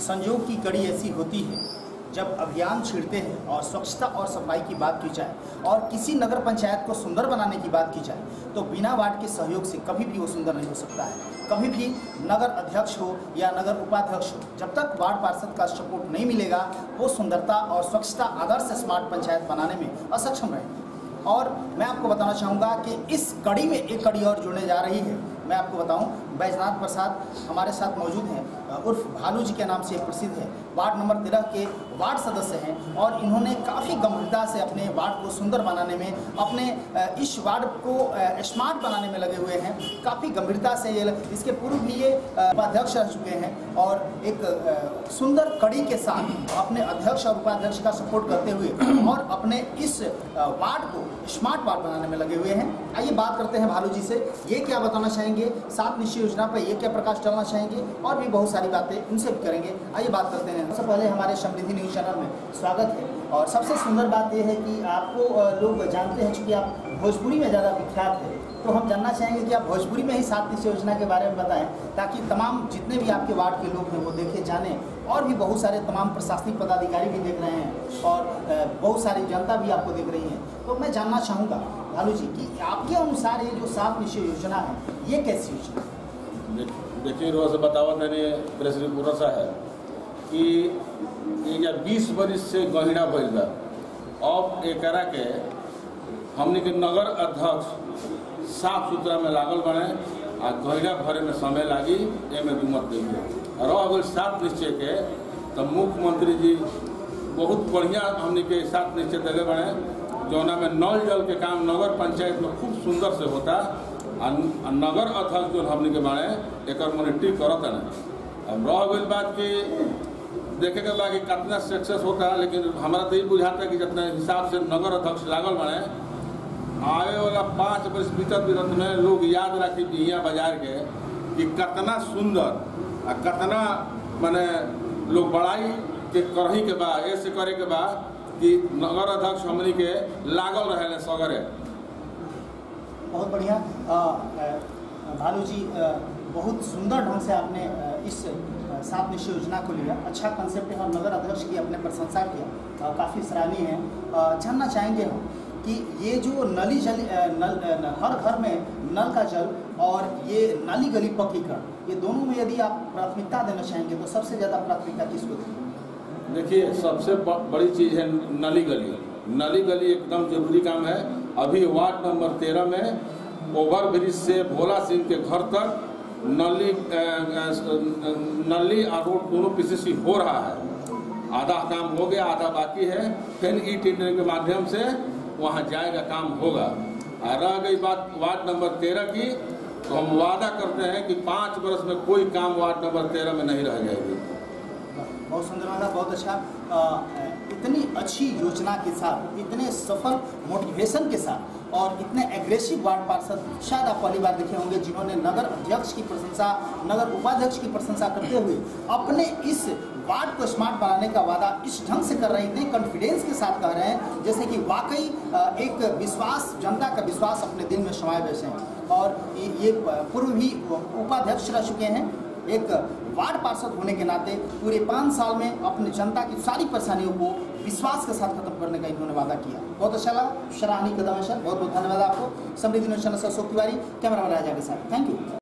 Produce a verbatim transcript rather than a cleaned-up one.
संयोग की कड़ी ऐसी होती है जब अभियान छिड़ते हैं और स्वच्छता और सफाई की बात की जाए और किसी नगर पंचायत को सुंदर बनाने की बात की जाए तो बिना वार्ड के सहयोग से कभी भी वो सुंदर नहीं हो सकता है। कभी भी नगर अध्यक्ष हो या नगर उपाध्यक्ष हो, जब तक वार्ड पार्षद का सपोर्ट नहीं मिलेगा वो सुंदरता और स्वच्छता आदर्श स्मार्ट पंचायत बनाने में असक्षम रहेगी। और मैं आपको बताना चाहूँगा कि इस कड़ी में एक कड़ी और जुड़ने जा रही है। मैं आपको बताऊं, बैजनाथ प्रसाद हमारे साथ मौजूद हैं, उर्फ भालू जी के नाम से प्रसिद्ध है, वार्ड नंबर तेरह के वार्ड सदस्य हैं और इन्होंने काफ़ी गंभीरता से अपने वार्ड को सुंदर बनाने में, अपने इस वार्ड को स्मार्ट बनाने में लगे हुए हैं। काफ़ी गंभीरता से ये, इसके पूर्व भी ये उपाध्यक्ष रह चुके हैं और एक सुंदर कड़ी के साथ अपने अध्यक्ष और उपाध्यक्ष का सपोर्ट करते हुए और अपने इस वार्ड को स्मार्ट वार्ड बनाने में लगे हुए हैं। आइए बात करते हैं भालू जी से, ये क्या बताना चाहेंगे, सात निश्चय योजना पर ये क्या प्रकाश डालना चाहेंगे और भी बहुत सारी बातें उनसे भी करेंगे। आइए बात करते हैं। सबसे पहले हमारे समृद्धि न्यूज़ चैनल में स्वागत है और सबसे सुंदर बात यह है कि आपको लोग जानते हैं, चूँकि आप भोजपुरी में ज़्यादा विख्यात है, तो हम जानना चाहेंगे कि आप भोजपुरी में ही सात निश्चय योजना के बारे में बताएं ताकि तमाम जितने भी आपके वार्ड के लोग हैं वो देखे जाने और भी बहुत सारे तमाम प्रशासनिक पदाधिकारी भी देख रहे हैं और बहुत सारी जनता भी आपको देख रही है। तो मैं जानना चाहूँगा भालू जी कि आपके अनुसार ये जो सात निश्चय योजना है ये कैसी योजना है? देखिए, रोज बतावा मैंने प्रेस रिपोर्टर सा है कि ये बीस बरिस से गहिरा भइल बा। अब एकरा के हमने के नगर अध्यक्ष साफ सुथरा में लागल बने आ गहिरा भरे में समय लागी, एमे दुमत देखिए। और अगर सात निश्चय के तो मुख्यमंत्री जी बहुत बढ़िया हमने के सात निश्चय दिले बने, जौना में नल जल के काम नगर पंचायत में खूब सुंदर से होता। नगर अध्यक्ष जो हमने के बारे एक मॉनिटरिंग करता है। अब रह गई बात कि देखे के बाद कि कितना सक्सेस होता है, लेकिन हमारा तो ये बुझाता है कि जितना हिसाब से नगर अध्यक्ष लागल बने आवे वाला पाँच वर्ष बीतत बीतत में लोग याद रखी बिहिया बाजार के कि कितना सुंदर आ कितना माने लोग बड़ाई के करही के बाद ऐसे करे के बाद कि नगर अध्यक्ष हमनी के लागल रहे सगरे। बहुत बढ़िया भालू जी, बहुत सुंदर ढंग से आपने इस सात निश्चय योजना को लिया, अच्छा कंसेप्ट है और नगर अध्यक्ष की आपने प्रशंसा किया, काफ़ी सराहनीय है। जानना चाहेंगे हम कि ये जो नली जल नल, नल हर घर में नल का जल और ये नाली गली पक्कीकरण, ये दोनों में यदि आप प्राथमिकता देना चाहेंगे तो सबसे ज़्यादा प्राथमिकता किसको देंगे? देखिए, सबसे बड़ी चीज़ है नली गली। नली गली एकदम जरूरी काम है। अभी वार्ड नंबर तेरह में ओवर ब्रिज से भोला सिंह के घर तक नली नली और रोड दोनों पीसीसी हो रहा है। आधा काम हो गया, आधा बाकी है। फिर ई टेंडरिंग के माध्यम से वहाँ जाएगा, काम होगा। और रह गई बात वार्ड नंबर तेरह की, तो हम वादा करते हैं कि पाँच वर्ष में कोई काम वार्ड नंबर तेरह में नहीं रह जाएगी। बहुत सुंदर वाला, बहुत अच्छा। आ, इतनी अच्छी योजना के साथ, इतने सफल मोटिवेशन के साथ और इतने एग्रेसिव वार्ड पार्षद शायद आप पहली बार देखे होंगे जिन्होंने नगर अध्यक्ष की प्रशंसा, नगर उपाध्यक्ष की प्रशंसा करते हुए अपने इस वार्ड को स्मार्ट बनाने का वादा इस ढंग से कर रहे हैं, इतने कॉन्फिडेंस के साथ कह रहे हैं जैसे कि वाकई एक विश्वास, जनता का विश्वास अपने दिल में समाये बैठे हैं। और ये पूर्व भी उपाध्यक्ष रह चुके हैं। एक वार्ड पार्षद होने के नाते पूरे पाँच साल में अपने जनता की सारी परेशानियों को विश्वास के साथ खत्म करने का इन्होंने वादा किया। बहुत अच्छा लगा, सराहनीय कदम है सर। बहुत बहुत धन्यवाद आपको। समृद्धि न्यूज़ चैनल से अशोक तिवारी, कैमरा राजा के साथ। Thank you.